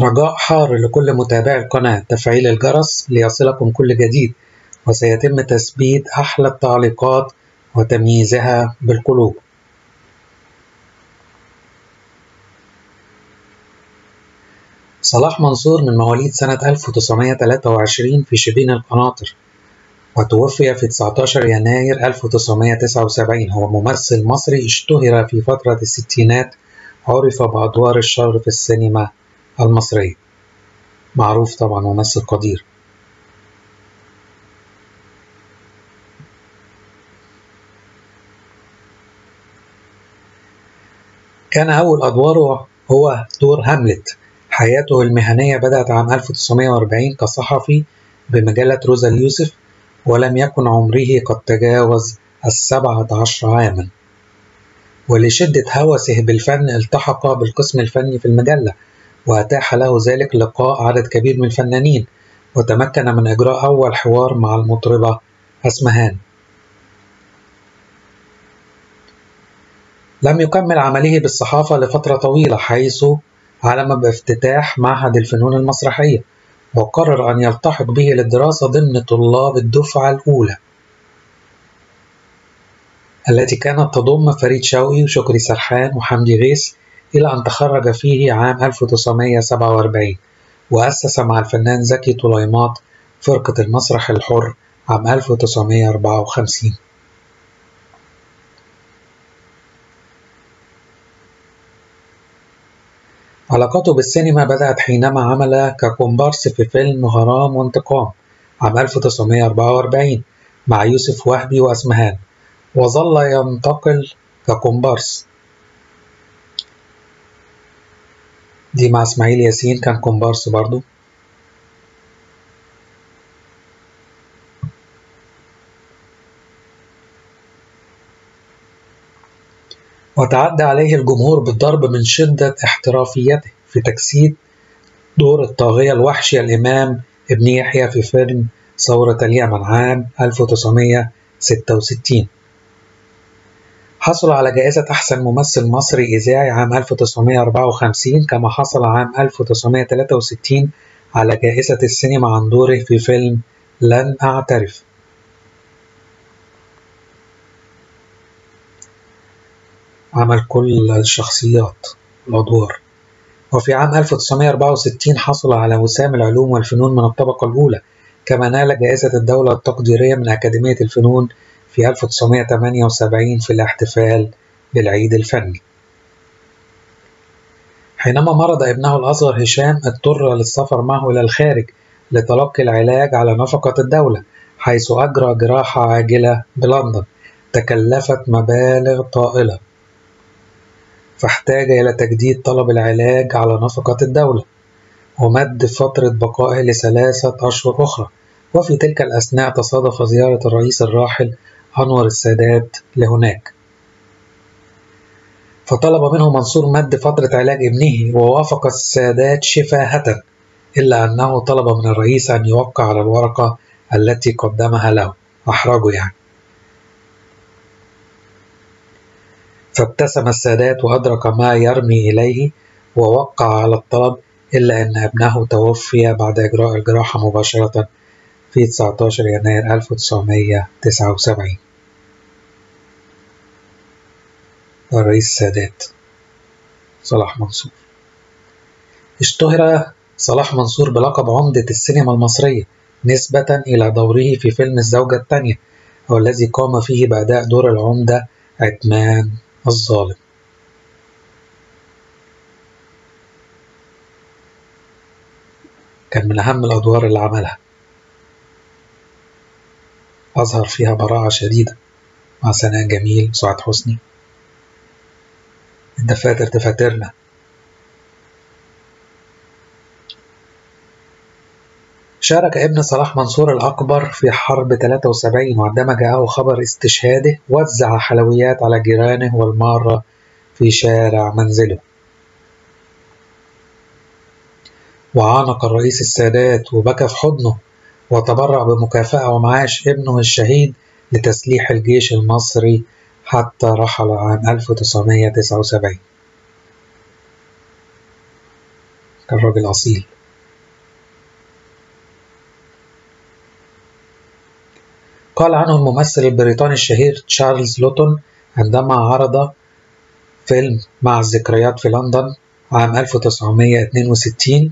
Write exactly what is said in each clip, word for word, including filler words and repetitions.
رجاء حار لكل متابعي القناة تفعيل الجرس ليصلكم كل جديد، وسيتم تثبيت أحلى التعليقات وتمييزها بالقلوب. صلاح منصور من مواليد سنة ألف وتسعمائة وثلاثة وعشرين في شبين القناطر، وتوفي في تسعة عشر يناير ألف وتسعمائة وتسعة وسبعين. هو ممثل مصري اشتهر في فترة الستينات، عرف بأدوار الشر في السينما المصرية، معروف طبعا ممثل قدير. كان أول أدواره هو دور هاملت. حياته المهنية بدأت عام ألف وتسعمائة وأربعين كصحفي بمجلة روزا اليوسف، ولم يكن عمره قد تجاوز السبعة عشر عاما، ولشدة هوسه بالفن التحق بالقسم الفني في المجلة، وأتاح له ذلك لقاء عدد كبير من الفنانين، وتمكن من إجراء أول حوار مع المطربة أسمهان. لم يكمل عمله بالصحافة لفترة طويلة، حيث علم بافتتاح معهد الفنون المسرحية، وقرر أن يلتحق به للدراسة ضمن طلاب الدفعة الأولى التي كانت تضم فريد شوقي وشكري سرحان وحمدي غيث، إلى أن تخرج فيه عام ألف وتسعمائة وسبعة وأربعين، وأسس مع الفنان زكي طليمات فرقة المسرح الحر عام ألف وتسعمائة وأربعة وخمسين. علاقته بالسينما بدأت حينما عمل ككومبارس في فيلم غرام وانتقام عام ألف وتسعمائة وأربعة وأربعين مع يوسف وهبي وأسمهان، وظل ينتقل ككومبارس. دي مع إسماعيل ياسين كان كومبارس برضو. وتعدى عليه الجمهور بالضرب من شدة احترافيته في تجسيد دور الطاغية الوحشي الإمام ابن يحيى في فيلم ثورة اليمن عام ألف وتسعمائة وستة وستين. حصل على جائزة أحسن ممثل مصري إذاعي عام ألف وتسعمائة وأربعة وخمسين، كما حصل عام ألف وتسعمائة وثلاثة وستين على جائزة السينما عن دوره في فيلم لن أعترف. عمل كل الشخصيات الأدوار. وفي عام ألف وتسعمائة وأربعة وستين حصل على وسام العلوم والفنون من الطبقة الأولى، كما نال جائزة الدولة التقديرية من أكاديمية الفنون في ألف وتسعمائة وثمانية وسبعين في الاحتفال بالعيد الفني. حينما مرض ابنه الأصغر هشام، اضطر للسفر معه إلى الخارج لتلقي العلاج على نفقة الدولة، حيث أجرى جراحة عاجلة بلندن تكلفت مبالغ طائلة، فاحتاج إلى تجديد طلب العلاج على نفقة الدولة، ومد فترة بقائه لثلاثة أشهر أخرى. وفي تلك الأثناء تصادف زيارة الرئيس الراحل أنور السادات لهناك، فطلب منه منصور مد فترة علاج ابنه، ووافق السادات شفاهة، إلا أنه طلب من الرئيس أن يوقع على الورقة التي قدمها له، أحرجه يعني. فابتسم السادات وأدرك ما يرمي إليه ووقع على الطلب، إلا أن ابنه توفي بعد إجراء الجراحة مباشرة في تسعة عشر يناير ألف وتسعمائة وتسعة وسبعين. الرئيس السادات صلاح منصور. اشتهر صلاح منصور بلقب عمدة السينما المصرية نسبة إلى دوره في فيلم الزوجة الثانية، والذي قام فيه بأداء دور العمدة عثمان الظالم. كان من أهم الأدوار اللي عملها، أظهر فيها براعة شديدة مع سناء جميل وسعاد حسني. الدفاتر دفاترنا. شارك ابن صلاح منصور الأكبر في حرب ثلاثة وسبعين، وعندما جاءه خبر استشهاده وزع حلويات على جيرانه والمارة في شارع منزله. وعانق الرئيس السادات وبكى في حضنه، وتبرع بمكافأة ومعاش ابنه الشهيد لتسليح الجيش المصري حتى رحل عام ألف وتسعمائة وتسعة وسبعين. كان راجل أصيل. قال عنه الممثل البريطاني الشهير تشارلز لوتون عندما عرض فيلم مع الذكريات في لندن عام ألف وتسعمائة واثنين وستين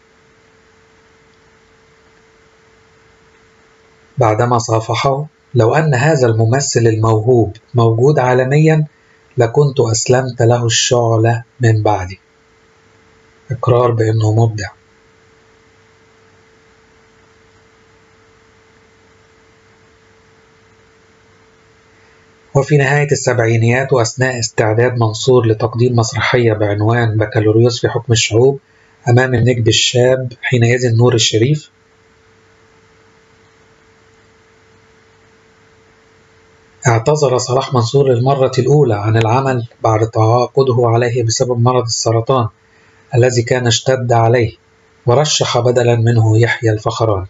بعدما صافحه: لو أن هذا الممثل الموهوب موجود عالميا لكنت أسلمت له الشعلة من بعدي. إقرار بأنه مبدع. وفي نهاية السبعينيات وأثناء استعداد منصور لتقديم مسرحية بعنوان بكالوريوس في حكم الشعوب أمام النجم الشاب حينئذ نور الشريف، اعتذر صلاح منصور للمرة الأولى عن العمل بعد تعاقده عليه بسبب مرض السرطان الذي كان اشتد عليه، ورشح بدلا منه يحيى الفخراني،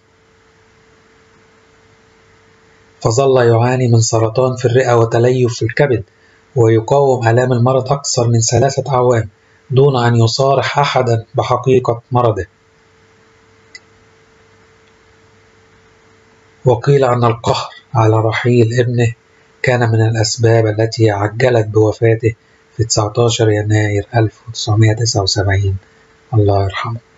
فظل يعاني من سرطان في الرئة وتليف في الكبد، ويقاوم آلام المرض أكثر من ثلاثة أعوام دون أن يصارح أحدا بحقيقة مرضه. وقيل أن القهر على رحيل ابنه كان من الأسباب التي عجلت بوفاته في تسعة عشر يناير ألف وتسعمائة وتسعة وسبعين. الله يرحمه.